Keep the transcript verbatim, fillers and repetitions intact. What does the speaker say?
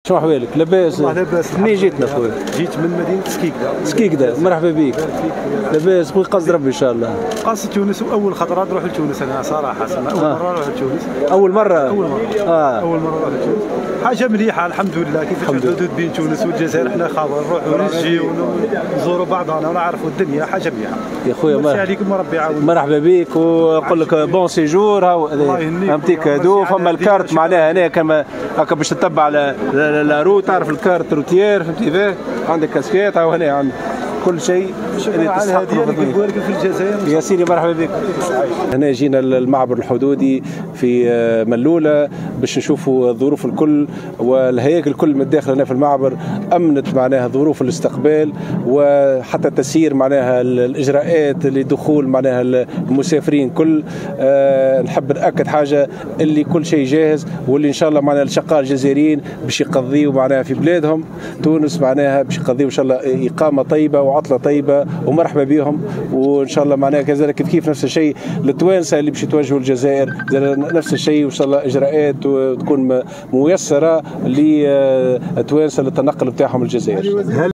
شو احوالك؟ لاباس؟ والله لاباس. منين جيتنا خويا؟ جيت من مدينه سكيكدا. سكيكدا، مرحبا بك. لاباس خويا، قصد ربي ان شاء الله. قصد تونس، واول خطره نروح لتونس انا صراحه، اول آه. مره نروح لتونس. اول مره؟ اول مره اه اول مره نروح لتونس. حاجه مليحه الحمد لله. كيف الحدود بين تونس والجزائر احنا خابر نروحوا ونجيو ونزوروا بعضنا ونعرفوا الدنيا، حاجه مليحه. يا خويا مرحبا عليكم وربي يعاونك. مرحبا بك، ونقول لك بون سيجور. هاو فهمتيك هادو فما الكارت معناها هنا كما هكا باش تتبع على لا روت، تعرف الكارت روتيير فهمتي كيفاه، عندك كاسكيت هاو هنا عندك كل شيء اللي تستحق في الجزائر. يا سيدي مرحبا بك. هنا جينا المعبر الحدودي في ملولة باش نشوفوا الظروف الكل والهياكل الكل من الداخل هنا في المعبر، امنت معناها ظروف الاستقبال وحتى التسيير معناها الاجراءات لدخول معناها المسافرين كل. أه نحب ناكد حاجه اللي كل شيء جاهز، واللي ان شاء الله معناها الشقاء الجزائريين باش يقضيوا معناها في بلادهم تونس معناها باش يقضيوا ان شاء الله اقامه طيبه وعطله طيبه ومرحبا بهم. وان شاء الله معناها كذلك كيف نفس الشيء للتوانسه اللي باش يتوجهوا الجزائر نفس الشيء، وان شاء الله اجراءات تكون ميسره للتوانسه للتنقل بتاعهم الجزائر.